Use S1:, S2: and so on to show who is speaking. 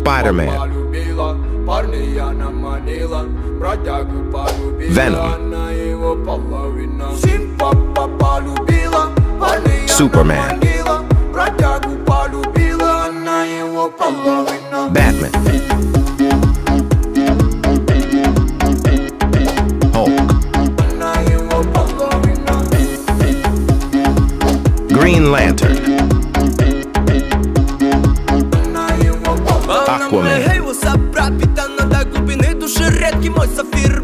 S1: Spiderman, Venom, Superman, Batman, Hulk, Green Lantern, Aquaman,